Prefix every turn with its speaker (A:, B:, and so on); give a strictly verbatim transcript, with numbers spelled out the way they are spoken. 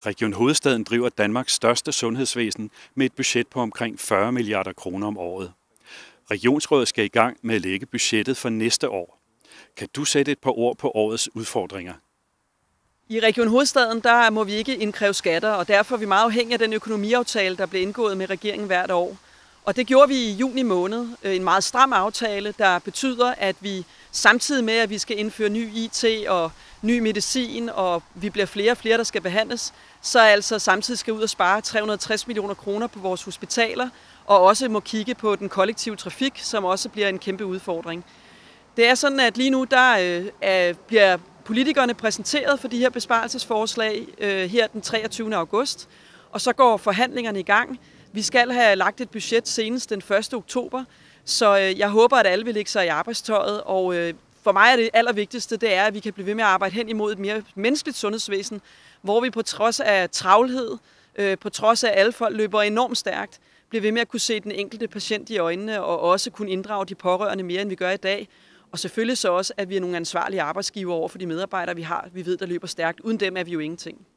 A: Region Hovedstaden driver Danmarks største sundhedsvæsen med et budget på omkring fyrre milliarder kroner om året. Regionsrådet skal i gang med at lægge budgettet for næste år. Kan du sætte et par ord på årets udfordringer?
B: I Region Hovedstaden der må vi ikke indkræve skatter, og derfor er vi meget afhængige af den økonomiaftale, der bliver indgået med regeringen hvert år. Og det gjorde vi i juni måned. En meget stram aftale, der betyder, at vi samtidig med, at vi skal indføre ny I T og ny medicin, og vi bliver flere og flere, der skal behandles, så altså samtidig skal ud og spare tre hundrede og tres millioner kroner på vores hospitaler, og også må kigge på den kollektive trafik, som også bliver en kæmpe udfordring. Det er sådan, at lige nu der øh, bliver politikerne præsenteret for de her besparelsesforslag øh, her den treogtyvende august, og så går forhandlingerne i gang. Vi skal have lagt et budget senest den første oktober, så øh, jeg håber, at alle vil lægge sig i arbejdstøjet, og øh, for mig er det allervigtigste, det er, at vi kan blive ved med at arbejde hen imod et mere menneskeligt sundhedsvæsen, hvor vi på trods af travlhed, øh, på trods af at alle folk løber enormt stærkt, bliver ved med at kunne se den enkelte patient i øjnene, og også kunne inddrage de pårørende mere, end vi gør i dag. Og selvfølgelig så også, at vi er nogle ansvarlige arbejdsgivere over for de medarbejdere, vi har. Vi ved, der løber stærkt. Uden dem er vi jo ingenting.